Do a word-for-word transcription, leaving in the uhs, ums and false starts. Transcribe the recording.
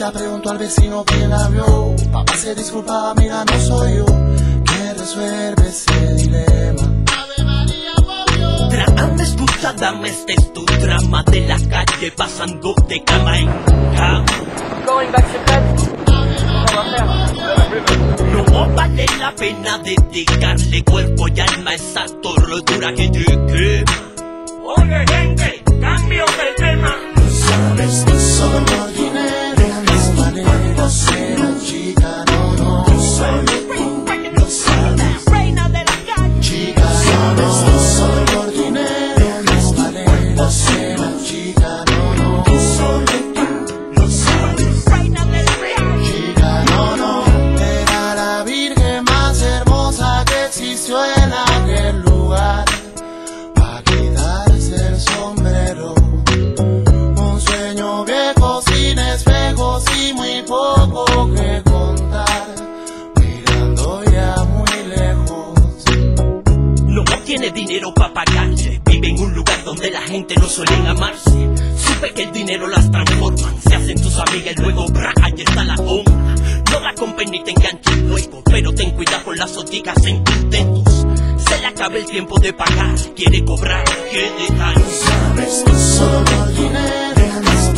chica preguntó al vecino quién la vio. Papá se disculpaba, mira, no soy yo. ¿Quién resuelve ese dilema? Ave María, por Dios. Trágame, escucha, dame, este es tu drama de la calle, pasando de cama en cama. Going back to bed. No vale la pena dedicarle cuerpo y alma a esa tortura que te quema. Oye, gente, cambio de tema. No sabes, no solo por dinero, no vale la pena, chica, no, no. No sabes tú, no sabes. Reina de la calle. Chica, sabes, no solo por dinero, no vale la pena, chica, no, no. No solo tú, no sabes. Reina de la calle. Chica, no, no. Era la virgen más hermosa que existió en aquel lugar. Pa' quitarse el sombrero. Un sueño viejo sin espejos y muy poco que contar. Mirando ya muy lejos. No tiene dinero para pagarse, vive en un lugar donde la gente no suele amarse. Supe que el dinero las transforman, se hacen tus amigas y luego bra, ahí está la honra. No la compren ni te enganchen luego, pero ten cuidado con las odigas en tus dedos. Se le acaba el tiempo de pagar, quiere cobrar, que dejar. Sabes, no solo por dinero, no